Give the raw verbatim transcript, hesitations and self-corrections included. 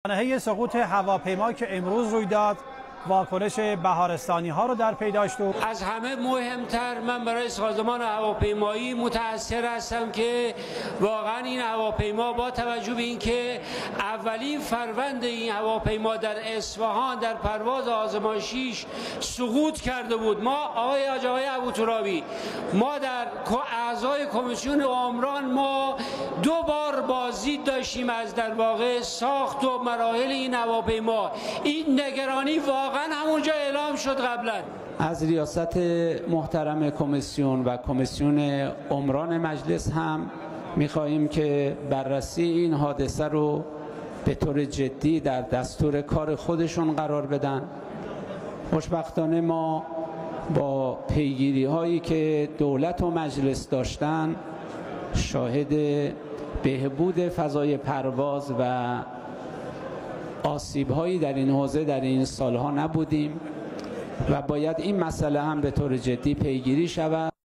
نهی سقوط هواپیما که امروز روی داد واکنش بهارستانی ها رو در پی داشت. و از همه مهمتر من برای سازمان هواپیمایی متأثر هستم که واقعا این هواپیما با توجه به اینکه اولین فروند این هواپیما در اصفهان در پرواز آزمایشیش سقوط کرده بود. ما آقای حاج آقای ابوترابی ما در اعضای کمیسیون عمران ما دو بار بازدید داشتیم از در واقع ساخت و مراحل این هواپیما. این نگرانی واقعا همونجا اعلام شد قبلا. از ریاست محترم کمیسیون و کمیسیون عمران مجلس هم می‌خواهیم که بررسی این حادثه رو به طور جدی در دستور کار خودشون قرار بدن. خوشبختانه ما با پیگیری هایی که دولت و مجلس داشتن شاهد بهبود فضای پرواز و آسیب هایی در این حوزه در این سالها نبودیم و باید این مسئله هم به طور جدی پیگیری شود.